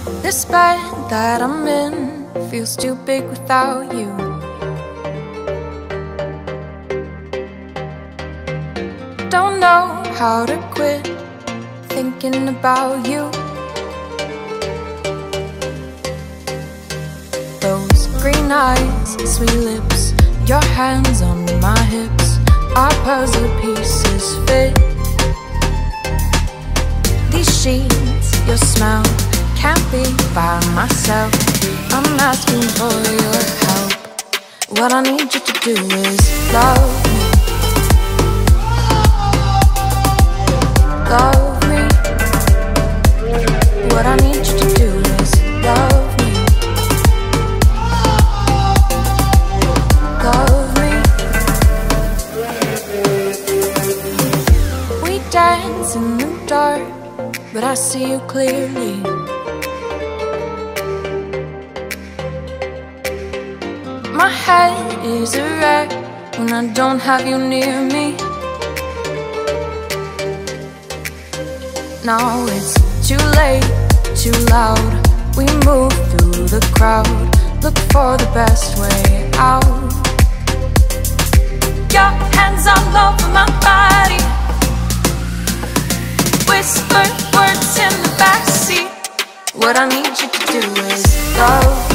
This bed that I'm in feels too big without you. Don't know how to quit thinking about you. Those green eyes, sweet lips, your hands on my hips, our puzzle pieces fit. These sheets, your smell, can't be by myself. I'm asking for your help. What I need you to do is love me. Love me. What I need you to do is love me. Love me. We dance in the dark, but I see you clearly. My head is a wreck when I don't have you near me. Now it's too late, too loud. We move through the crowd, look for the best way out. Your hands all over my body, whisper words in the backseat. What I need you to do is love.